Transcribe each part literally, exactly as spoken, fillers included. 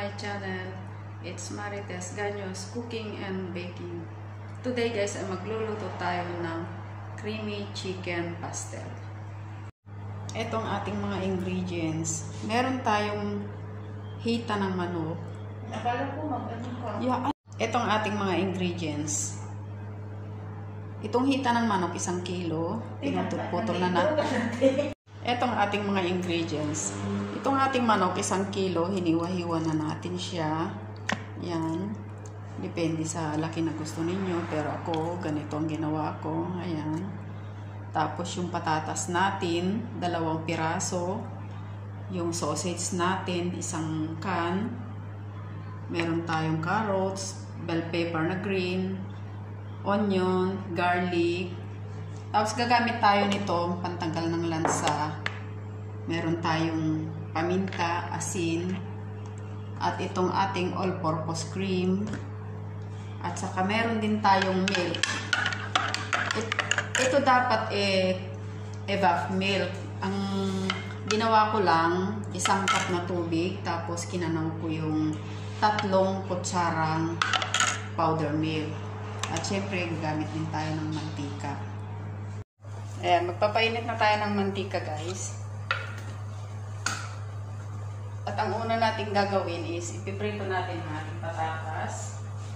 my channel. It's Marites Ganyos Cooking and Baking. Today guys ay magluluto tayo ng creamy chicken pastel. Itong ating mga ingredients. Meron tayong hita ng manok. Akala ko mag-ano ka. Yeah, itong ating mga ingredients. Itong hita ng manok, isang kilo. Pinutol-putol na natin. Itong ating mga ingredients. Itong ating manok, isang kilo. Hiniwa-hiwa na natin siya. Yan. Depende sa laki na gusto ninyo. Pero ako, ganito ang ginawa ko. Ayan. Tapos yung patatas natin, dalawang piraso. Yung sausage natin, isang can. Meron tayong carrots, bell pepper na green, onion, garlic. Tapos gagamit tayo nito pantanggal ng lansa. Meron tayong paminta, asin, at itong ating all-purpose cream. At saka meron din tayong milk. It, ito dapat eh evap milk. Ang ginawa ko lang, isang cup na tubig, tapos kinanaw ko yung tatlong kutsarang powder milk. At syempre, gagamit din tayo ng mantika. Ayan, magpapainit na tayo ng mantika, guys. At ang una natin gagawin is, ipiprito natin ang ating patatas.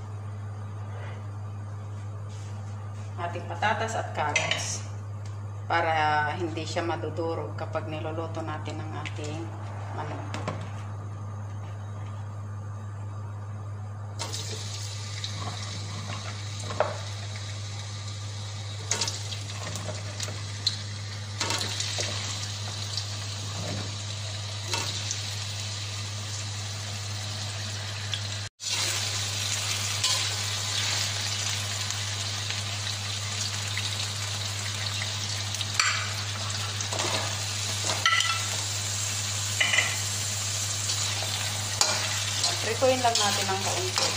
Ating patatas at carrots. Para hindi siya madudurog kapag niluluto natin ang ating manok. Prituin lang natin ang kaunti.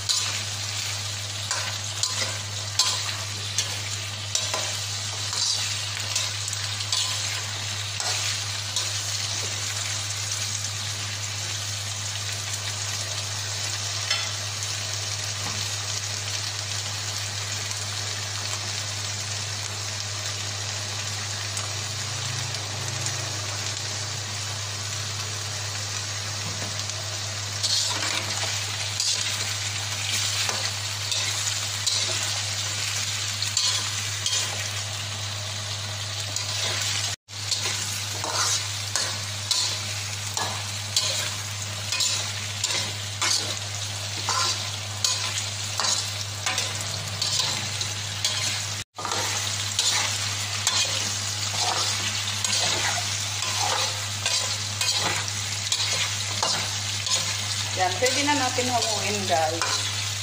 Yan, pwede na natin hamuin, guys.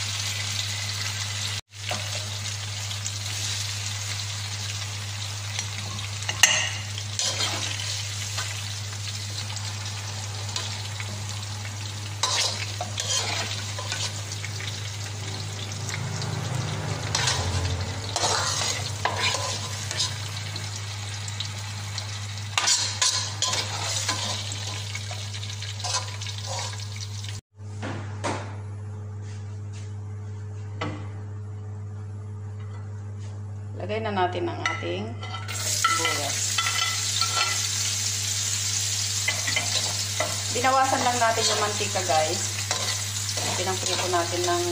Lagay na natin ang ating sibuyas. Binawasan lang natin yung mantika, guys. Pinangprito natin ng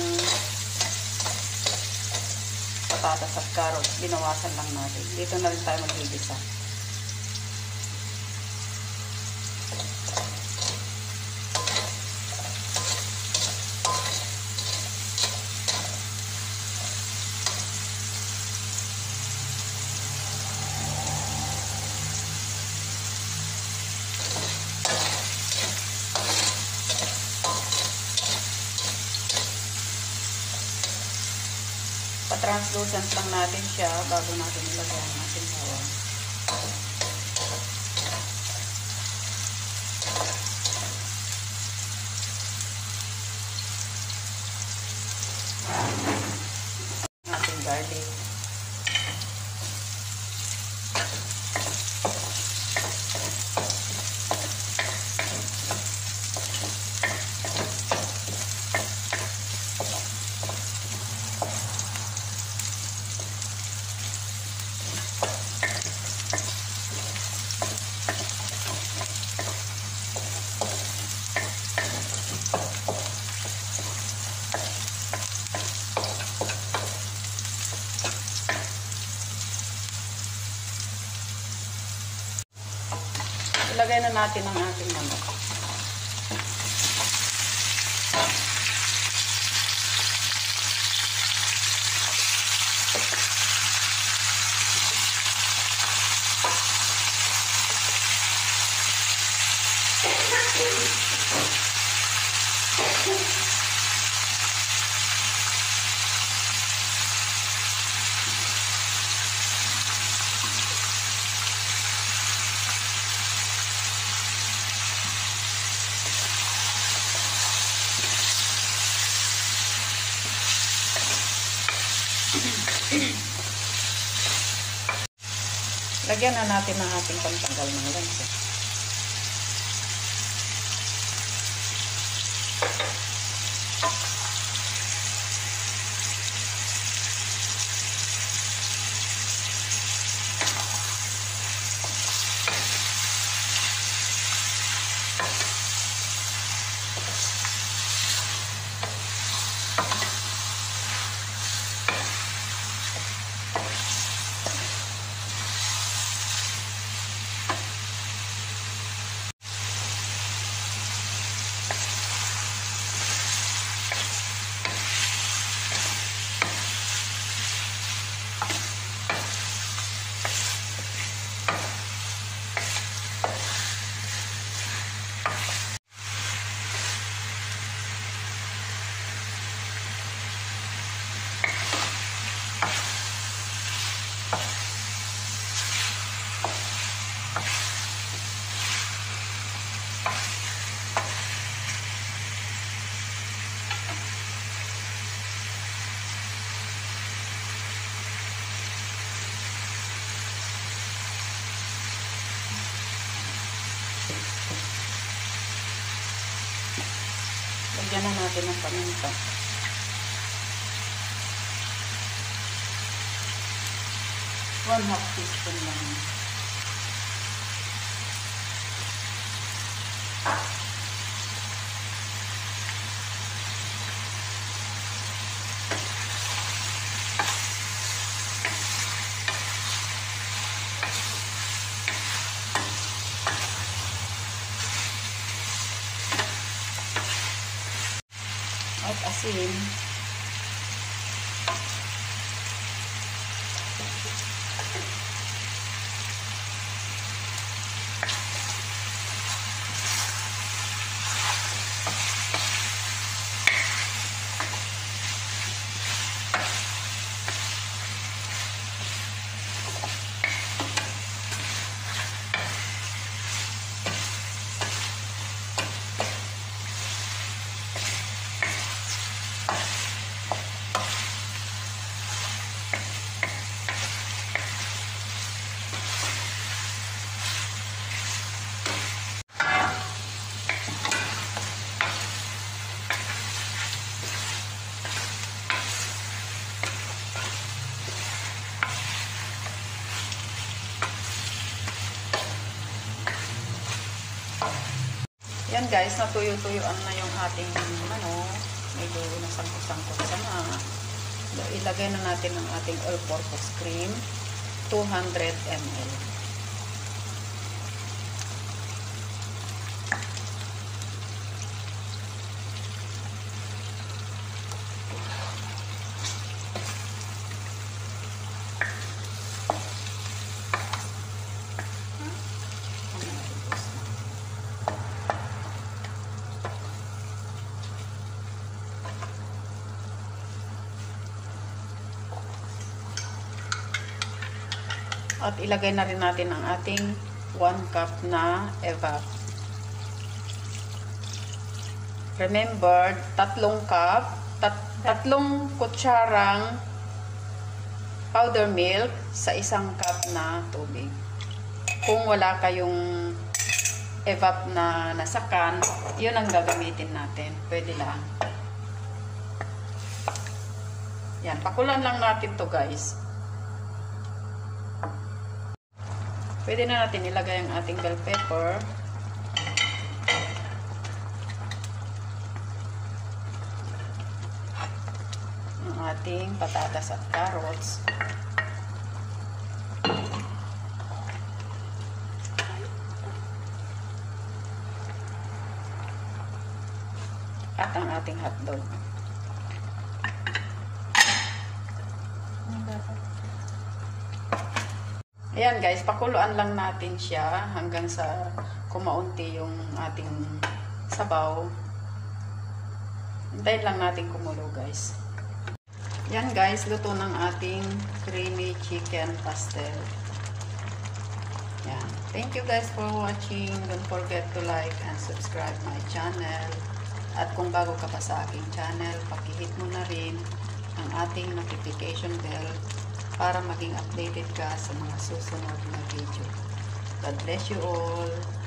patatas at carrots. Binawasan lang natin. Dito na rin tayo maghigisa. Pa-translucent lang natin siya bago natin ilagay ang ating bawang. Ating garlic. Ilagay na natin ang ating manok. Lagyan na natin ang ating pantanggal ng lansa. Lagyan na natin ng paminta. One half teaspoon lang. At asin. Yan guys, natuyo-tuyuan na yung ating ano, medyo nasangkot-sangkot sana. Ilagay na natin ang ating all-purpose cream, two hundred milliliters. At ilagay na rin natin ang ating one cup na evap. Remember, tatlong cup, tat, tatlong kutsarang powder milk sa isang cup na tubig. Kung wala kayong evap na nasakan, yun ang gagamitin natin. Pwede lang. Yan, pakulan lang natin to guys. Pwede na natin ilagay ang ating bell pepper. Ang ating patatas at carrots. at ang ating hotdog. Ayan guys, pakuluan lang natin siya hanggang sa kumaunti yung ating sabaw. Hintayin lang natin kumulo guys. Yan guys, luto ng ating creamy chicken pastel. Yan. Thank you guys for watching. Don't forget to like and subscribe my channel. At kung bago ka pa sa aking channel, pakihit mo na rin ang ating notification bell para maging updated ka sa mga susunod na video. God bless you all.